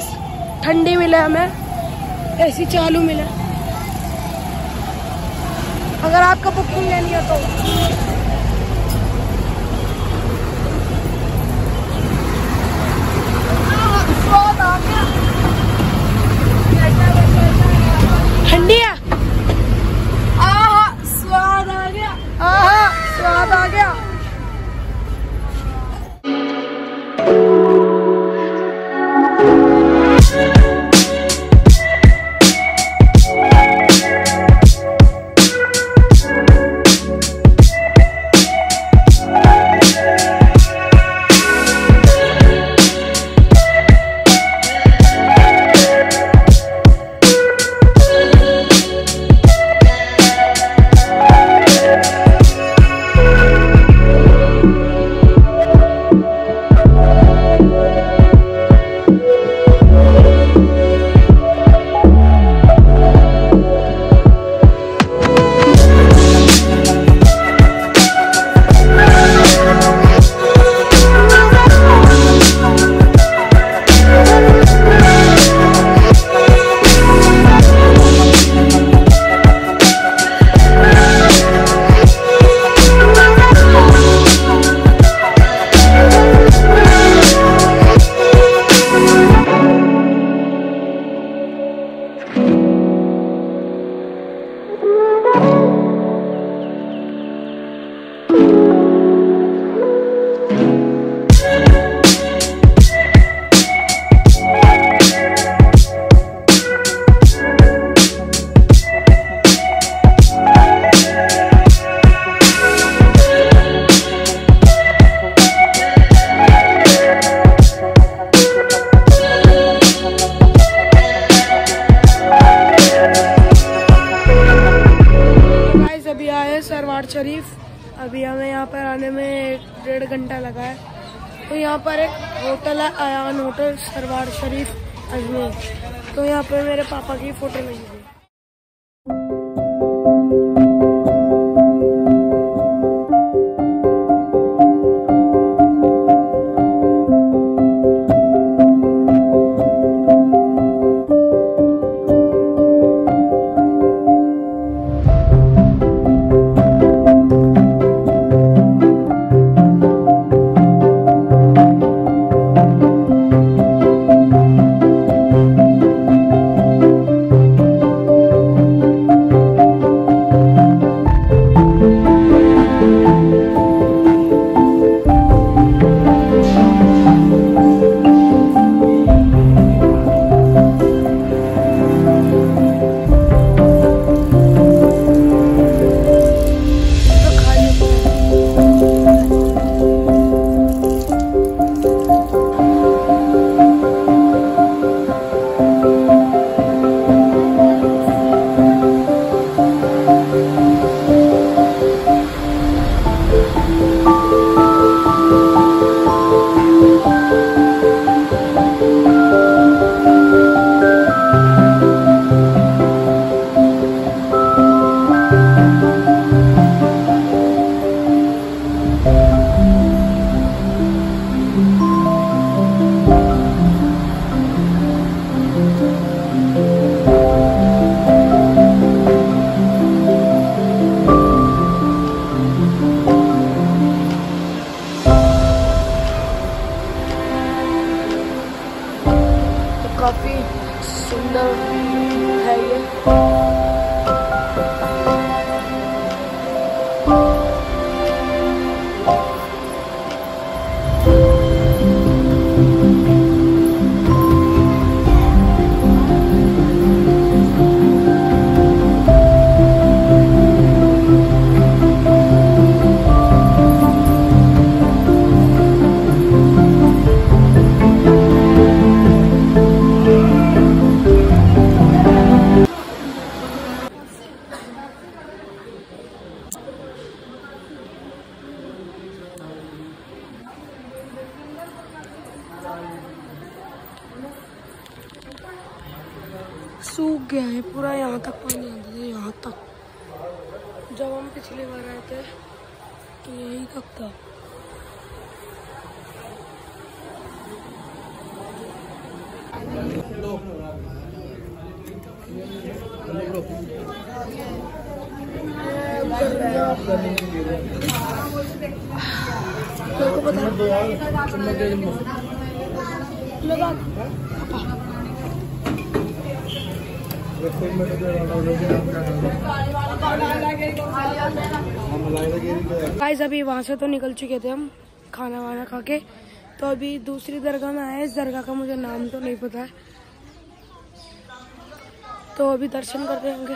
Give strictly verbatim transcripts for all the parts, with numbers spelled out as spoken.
बस ठंडी मिले, हमें एसी चालू मिले। अगर आपको बुकिंग लेनी है तो ठंडी है। आहा स्वाद आ गया, आहा स्वाद आ गया। सरवाड़ शरीफ। अभी हमें यहाँ पर आने में एक डेढ़ घंटा लगा है। तो यहाँ पर एक होटल है, आयान होटल सरवाड़ शरीफ अजमेर। तो यहाँ पर मेरे पापा की फोटो लगी हुई है। काफी सुंदर है ये। सूख गया है पूरा, यहाँ तक पानी आता था, यहाँ तक। जब हम पिछली बार आए थे तो यही तक था। गाइस अभी वहाँ से तो निकल चुके थे हम खाना वाना खा के, तो अभी दूसरी दरगाह में आए। इस दरगाह का मुझे नाम तो नहीं पता है, तो अभी दर्शन करते होंगे।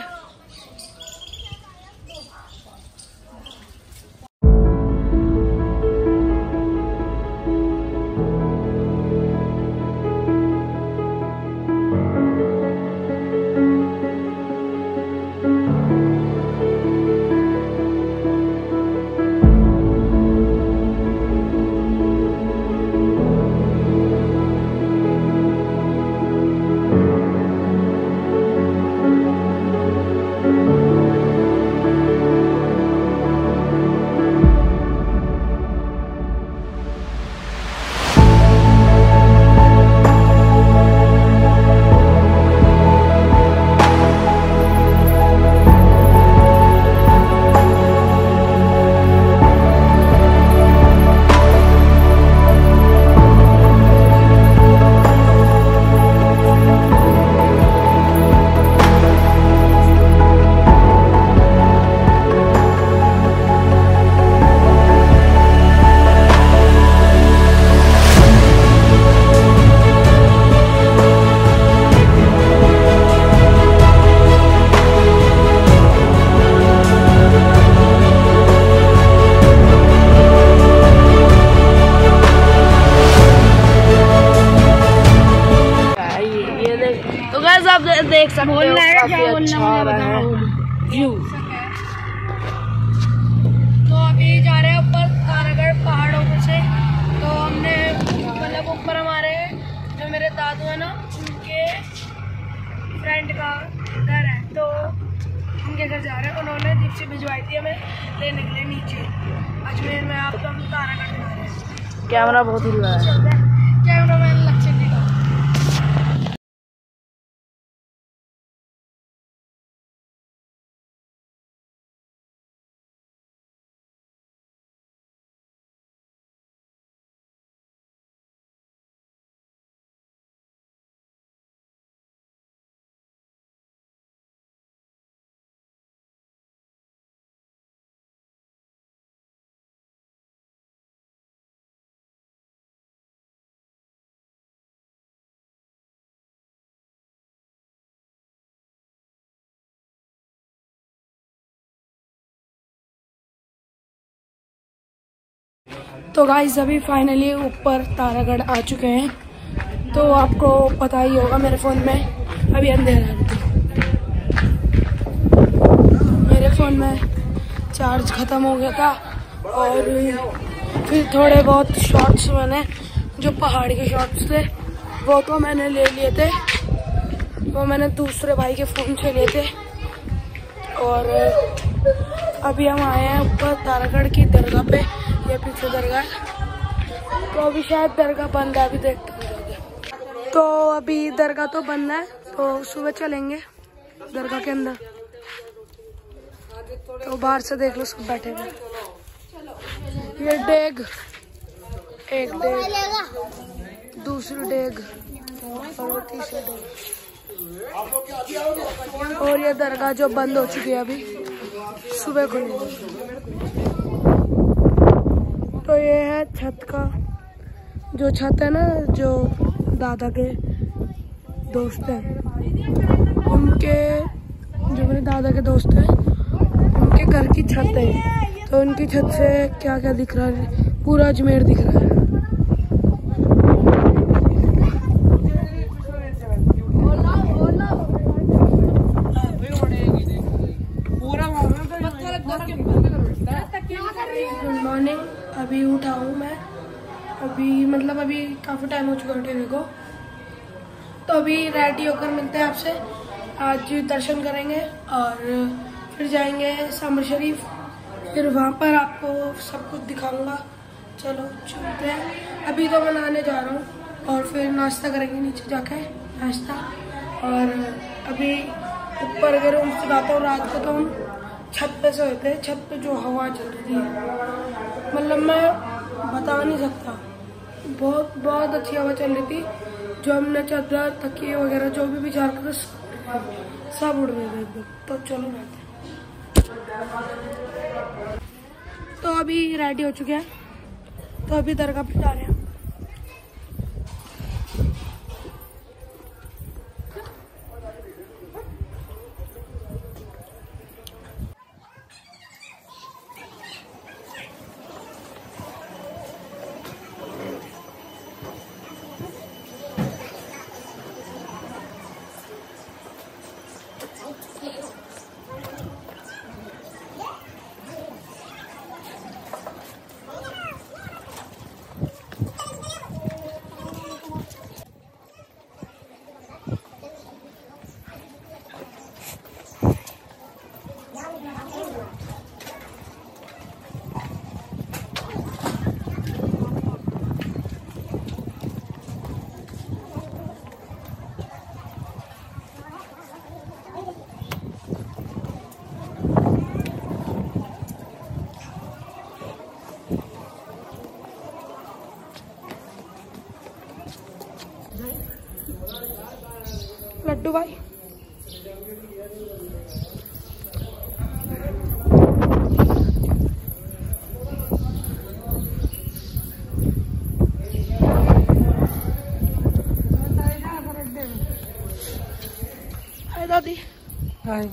आप देख सकते हो काफी अच्छा आ रहा है व्यू। तो अभी जा रहे हैं ऊपर तारागढ़ पहाड़ों पे से। तो हमने मतलब ऊपर हमारे जो मेरे दादू है ना, उनके फ्रेंड का घर है, तो उनके घर जा रहे हैं। उन्होंने जिप्सी भिजवाई थी हमें लेने के लिए नीचे अजमेर में। आप तो हम तारागढ़ जा रहे हैं। कैमरा बहुत ही रहा है, कैमरा मैन लक्ष्य का। तो गाइस अभी फाइनली ऊपर तारागढ़ आ चुके हैं। तो आपको पता ही होगा मेरे फ़ोन में अभी अंधेरा है, मेरे फ़ोन में चार्ज ख़त्म हो गया था। और फिर थोड़े बहुत शॉट्स मैंने जो पहाड़ के शॉट्स थे वो तो मैंने ले लिए थे, वो मैंने दूसरे भाई के फ़ोन से लिए थे। और अभी हम आए हैं ऊपर तारागढ़ की दरगाह पे, ये पीछे दरगाह है। तो अभी शायद दरगाह बंद है, अभी देखते हैं। तो अभी दरगाह तो बंद है, तो सुबह चलेंगे दरगाह के अंदर। तो बाहर से देख लो सब बैठे हुए। ये डेग, एक डेग, दूसरी डेग और वो तीसरी डेग। और ये दरगाह जो बंद हो चुकी है अभी, सुबह खुलेगी। तो ये है छत का, जो छत है ना, जो दादा के दोस्त हैं उनके, जो मेरे दादा के दोस्त हैं उनके घर की छत है। तो उनकी छत से क्या क्या दिख रहा है, पूरा अजमेर दिख रहा है। गुड मॉर्निंग, अभी उठा हूँ मैं, अभी मतलब अभी काफ़ी टाइम हो चुका है उठने को। तो अभी रेडी होकर मिलते हैं आपसे। आज दर्शन करेंगे और फिर जाएंगे सामर शरीफ, फिर वहाँ पर आपको सब कुछ दिखाऊंगा। चलो चलते हैं। अभी तो मैं नहाने जा रहा हूँ और फिर नाश्ता करेंगे नीचे जाके। भैंस था। और अभी ऊपर अगर रूम से आता हूँ रात को तो हम छत पे सोए थे। छत पे जो हवा चल रही थी मतलब मैं बता नहीं सकता, बहुत बहुत अच्छी हवा चल रही थी। जो हमने चादर तकिए वगैरह जो भी बिछा रखे थे सब उड़ गए थे एकदम। तो चलो रहते तो अभी रेडी हो चुके हैं, तो अभी दरगाह पे जा रहे हैं। लड्डू भाई हाय दादी। हाय।